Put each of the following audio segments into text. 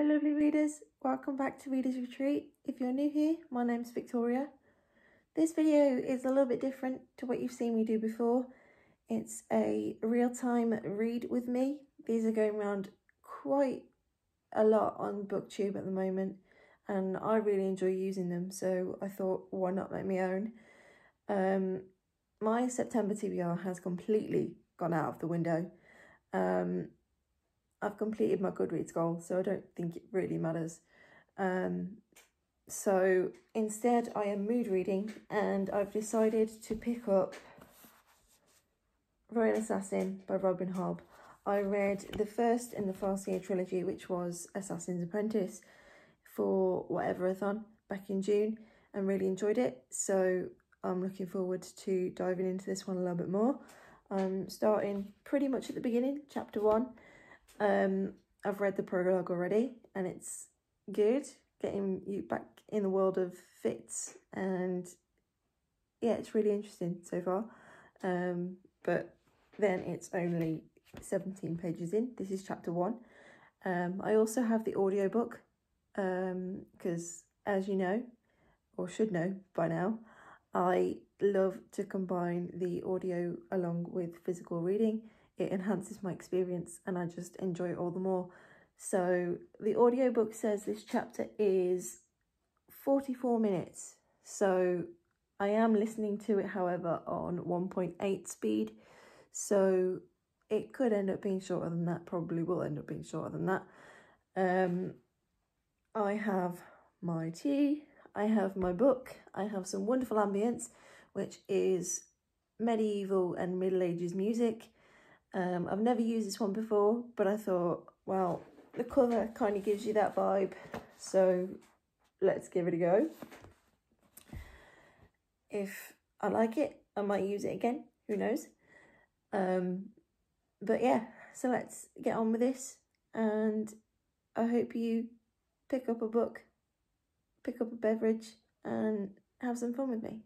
lovely readers, welcome back to Reader's Retreat. If you're new here, my name's Victoria. This video is a little bit different to what you've seen me do before. It's a real-time read with me. These are going around quite a lot on BookTube at the moment, and I really enjoy using them, so I thought, why not make my own? My September TBR has completely gone out of the window. I've completed my Goodreads goal, so I don't think it really matters. So instead I am mood reading, and I've decided to pick up Royal Assassin by Robin Hobb. I read the first in the Farseer Trilogy, which was Assassin's Apprentice, for whatever-a-thon back in June, and really enjoyed it. So I'm looking forward to diving into this one a little bit more. I'm starting pretty much at the beginning, chapter 1. I've read the prologue already, and it's good, getting you back in the world of Fitz, and yeah, it's really interesting so far. But then it's only 17 pages in. This is chapter 1. I also have the audiobook, because as you know, or should know by now, I love to combine the audio along with physical reading. It enhances my experience and I just enjoy it all the more. So the audiobook says this chapter is 44 minutes. So I am listening to it, however, on 1.8 speed. So it could end up being shorter than that, probably will end up being shorter than that. I have my tea, I have my book, I have some wonderful ambience, which is medieval and Middle Ages music. I've never used this one before, but I thought, well, the cover kind of gives you that vibe, so let's give it a go. If I like it, I might use it again, who knows. But yeah, so let's get on with this, and I hope you pick up a book, pick up a beverage, and have some fun with me.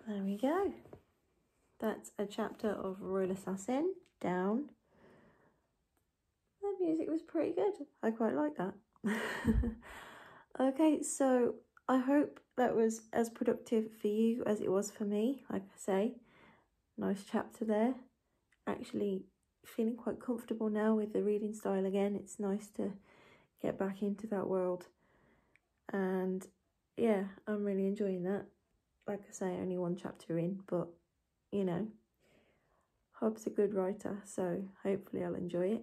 there we go. That's a chapter of Royal Assassin down. That music was pretty good. I quite like that. Okay, so I hope that was as productive for you as it was for me. Like I say, nice chapter there. Actually feeling quite comfortable now with the reading style again. It's nice to get back into that world. And yeah, I'm really enjoying that. Like I say, only one chapter in, but you know, Hobb's a good writer, so hopefully I'll enjoy it.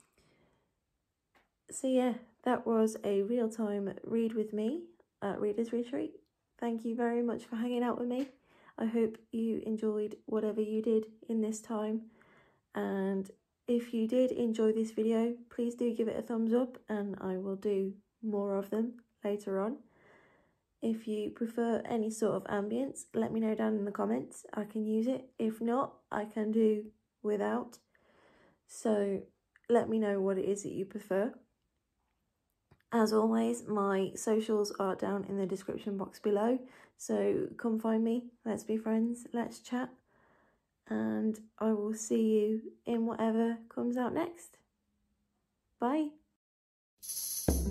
So yeah, that was a real-time read with me at Reader's Retreat. Thank you very much for hanging out with me. I hope you enjoyed whatever you did in this time. And if you did enjoy this video, please do give it a thumbs up and I will do more of them later on. If you prefer any sort of ambience, let me know down in the comments. I can use it. If not, I can do without. So let me know what it is that you prefer. As always, my socials are down in the description box below. So come find me. Let's be friends. Let's chat. And I will see you in whatever comes out next. Bye.